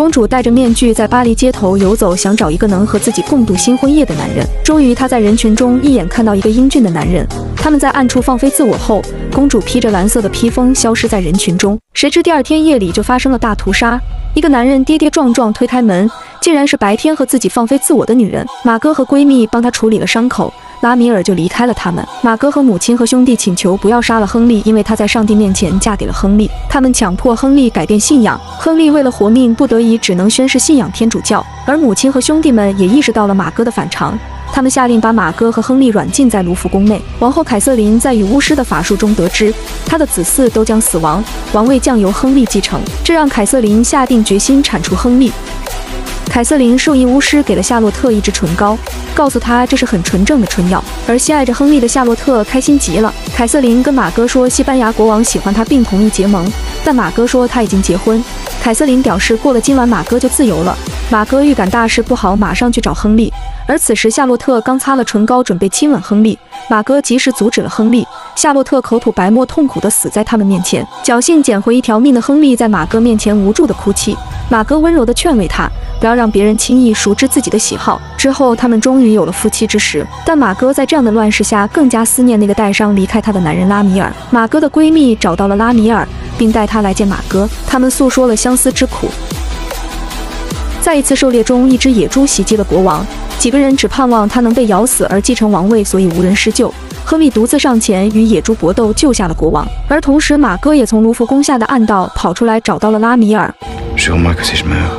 公主戴着面具在巴黎街头游走，想找一个能和自己共度新婚夜的男人。终于，她在人群中一眼看到一个英俊的男人。他们在暗处放飞自我后，公主披着蓝色的披风消失在人群中。谁知第二天夜里就发生了大屠杀。一个男人跌跌撞撞推开门，竟然是白天和自己放飞自我的女人。玛戈和闺蜜帮她处理了伤口。拉米尔就离开了他们。玛戈和母亲和兄弟请求不要杀了亨利，因为他在上帝面前嫁给了亨利。他们强迫亨利改变信仰，亨利为了活命，不得已只能宣誓信仰天主教。而母亲和兄弟们也意识到了玛戈的反常，他们下令把玛戈和亨利软禁在卢浮宫内。王后凯瑟琳在与巫师的法术中得知，她的子嗣都将死亡，王位将由亨利继承，这让凯瑟琳下定决心铲除亨利。凯瑟琳授意巫师给了夏洛特一支唇膏，告诉他这是很纯正的春药。而心爱着亨利的夏洛特开心极了。凯瑟琳跟玛戈说西班牙国王喜欢她，并同意结盟，但玛戈说他已经结婚。凯瑟琳表示过了今晚玛戈就自由了。玛戈预感大事不好，马上去找亨利。而此时夏洛特刚擦了唇膏，准备亲吻亨利，玛戈及时阻止了亨利。夏洛特口吐白沫，痛苦地死在他们面前。侥幸捡回一条命的亨利在玛戈面前无助地哭泣。玛戈温柔地劝慰他，不要让别人轻易熟知自己的喜好。之后他们终于有了夫妻之实。但玛戈在这样的乱世下，更加思念那个带伤离开她的男人拉米尔。玛戈的闺蜜找到了拉米尔，并带他来见玛戈，他们诉说了相思之苦。在一次狩猎中，一只野猪袭击了国王，几个人只盼望他能被咬死而继承王位，所以无人施救。亨利独自上前与野猪搏斗，救下了国王。而同时，玛戈也从卢浮宫下的暗道跑出来，找到了拉米尔。 Jure-moi que si je meurs,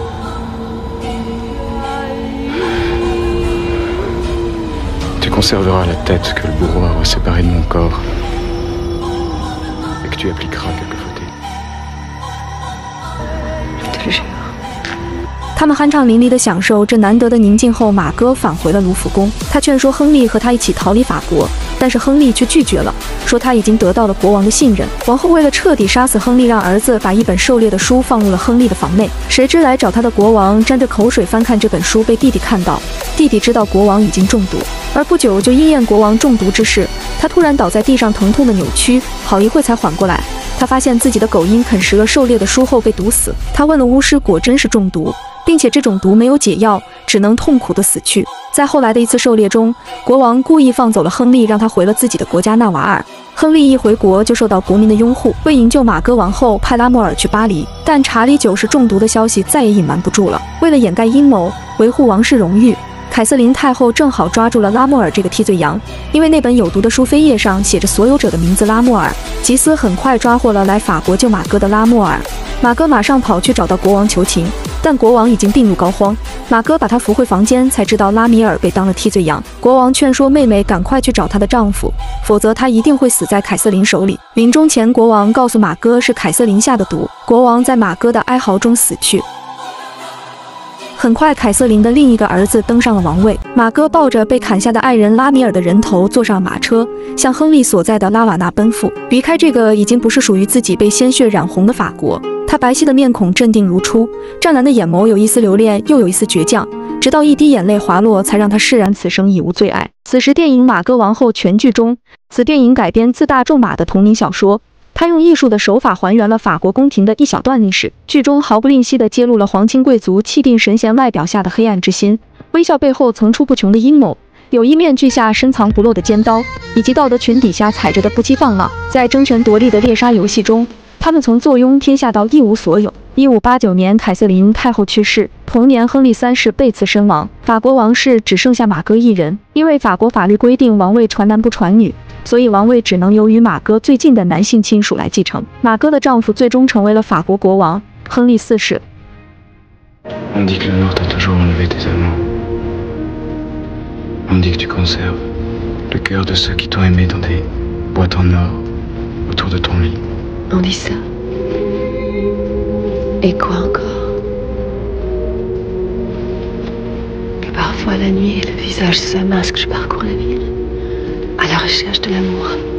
tu conserveras la tête que le bourreau a séparée de mon corps et que tu appliqueras quelques fauteuils. Je te le jure. 他们酣畅淋漓地享受这难得的宁静后，玛戈返回了卢浮宫。他劝说亨利和他一起逃离法国，但是亨利却拒绝了，说他已经得到了国王的信任。王后为了彻底杀死亨利，让儿子把一本狩猎的书放入了亨利的房内。谁知来找他的国王沾着口水翻看这本书，被弟弟看到。弟弟知道国王已经中毒，而不久就因验国王中毒之事，他突然倒在地上，疼痛的扭曲，好一会才缓过来。他发现自己的狗因啃食了狩猎的书后被毒死。他问了巫师，果真是中毒，并且这种毒没有解药，只能痛苦地死去。在后来的一次狩猎中，国王故意放走了亨利，让他回了自己的国家纳瓦尔。亨利一回国就受到国民的拥护，为营救玛戈王后，派拉莫尔去巴黎，但查理九世中毒的消息再也隐瞒不住了。为了掩盖阴谋，维护王室荣誉，凯瑟琳太后正好抓住了拉莫尔这个替罪羊，因为那本有毒的书扉页上写着所有者的名字拉莫尔。吉斯很快抓获了来法国救玛戈的拉莫尔，玛戈马上跑去找到国王求情，但国王已经病入膏肓。玛戈把他扶回房间，才知道拉米尔被当了替罪羊。国王劝说妹妹赶快去找她的丈夫，否则她一定会死在凯瑟琳手里。临终前，国王告诉玛戈是凯瑟琳下的毒，国王在玛戈的哀嚎中死去。很快，凯瑟琳的另一个儿子登上了王位。玛戈抱着被砍下的爱人拉米尔的人头，坐上马车，向亨利所在的拉瓦纳奔赴，离开这个已经不是属于自己被鲜血染红的法国。他白皙的面孔镇定如初，湛蓝的眼眸有一丝留恋，又有一丝倔强，直到一滴眼泪滑落，才让他释然此生已无最爱。此时，电影《玛戈王后》全剧终。此电影改编自大仲马的同名小说。他用艺术的手法还原了法国宫廷的一小段历史，剧中毫不吝惜地揭露了皇亲贵族气定神闲外表下的黑暗之心，微笑背后层出不穷的阴谋，有意面具下深藏不露的尖刀，以及道德裙底下踩着的不羁放浪。在争权夺利的猎杀游戏中，他们从坐拥天下到一无所有。1589年，凯瑟琳太后去世，同年亨利三世被刺身亡，法国王室只剩下玛戈一人。因为法国法律规定王位传男不传女，所以王位只能由与玛戈最近的男性亲属来继承。玛戈的丈夫最终成为了法国国王亨利四世。 On dit que la mort t'a toujours enlevé tes amants. On dit que tu conserves le cœur de ceux qui t'ont aimé dans des boîtes en or autour de ton lit. On dit ça. Et quoi encore? Que parfois la nuit, le visage sous un masque, je parcours la ville, à la recherche de l'amour.